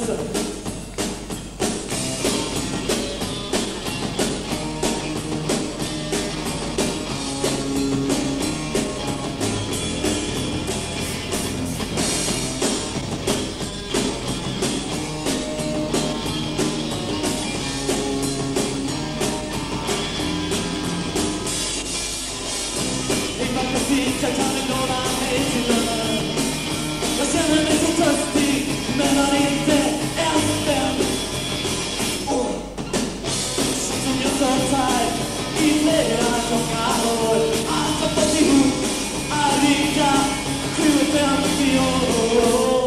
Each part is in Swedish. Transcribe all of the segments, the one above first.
Jag kan inte låna mig till lönen. Jag känner mig så törstig, men har inte ens den. Som jag stått här i flera långa år. Allt har fått ihop är lika 7-50 år.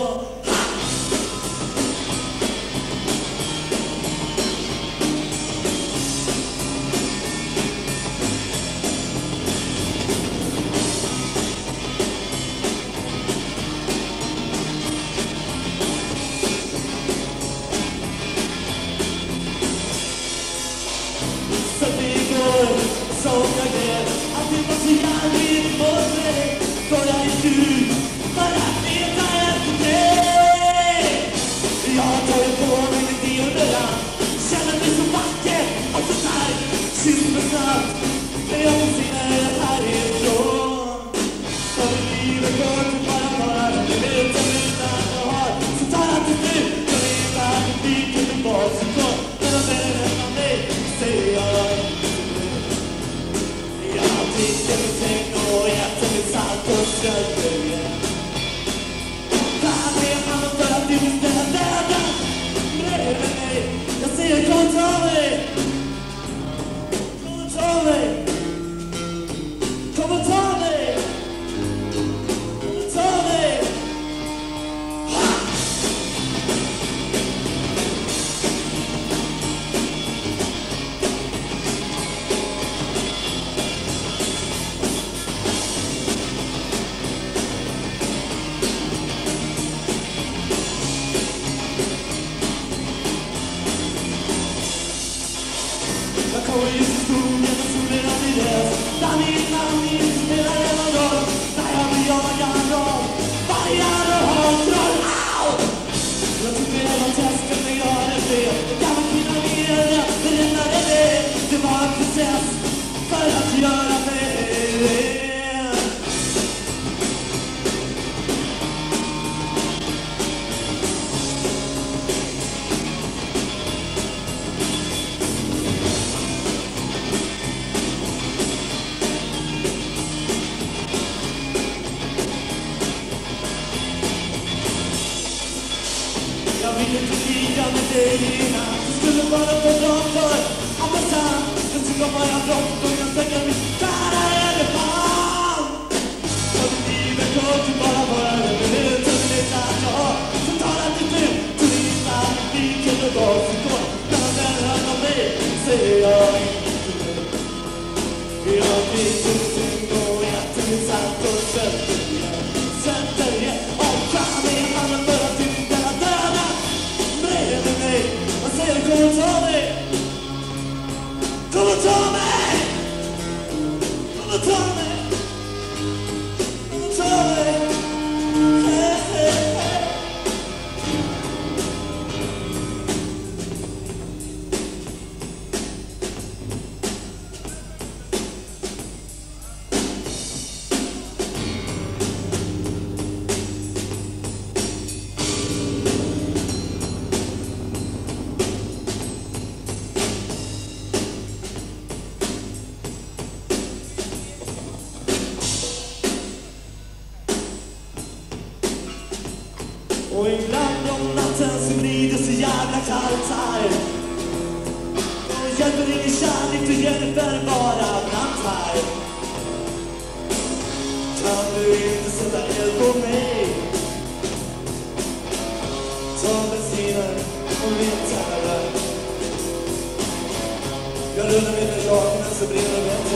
Som jag ger att det var så jävligt på mig. Då jag gick ut för att leta efter dig. Jag har tagit på mig mitt deodorant. Känner mig så vacker och så stark. Supersnabb. Men jag försvinner härifrån. För livet går till bara det vet jag utan jag har. Så tar jag till slut. Jag vet att det blir tillbaka så kort. Men om det är med mig säger jag. Jag tänker och äter med salt och stöd. Där är han för att du vill ställa döda bredvid mig. Jag säger kom och ta mig. Kom och ta mig. Kom och ta mig. Kom och ta mig. Jag kommer just i skogen och solen har blivit lös. Där mitt namn inte spelar någon roll. När jag vill jaga en roll. Vargar och hålltroll. Au! Jag tog med någon test men jag hade fel. Jag var kvinna mer än det lämnade det. Det var en process för att göra mig ren. Jag vill inte ligga med dig innan. Du skulle bara få bra för att vara sann. Jag tycker bara bråttom. Jag tänker mig bära eller fan. Så livet går till bara det. Men det är tydligt att jag har. Så tar jag till du. Du visste att vi kunde gå så kort. När man vänder av mig säger jag inte det. Jag vill inte gå och äta med salt och söter igen. Söter igen. Och fram i handen för att du jag säger kom och ta mig. Kom och ta mig. Kom och ta mig. Kom och ta mig. Hey, hey, hey. Och ibland om natten så blir det så jävla kallt här. Och hjälper ingen kärlek, du hjälper bara brandfärg. Kan du inte sätta eld på mig? Ta bensinen och vindtändare. Jag rullar med mig raken så brinner det.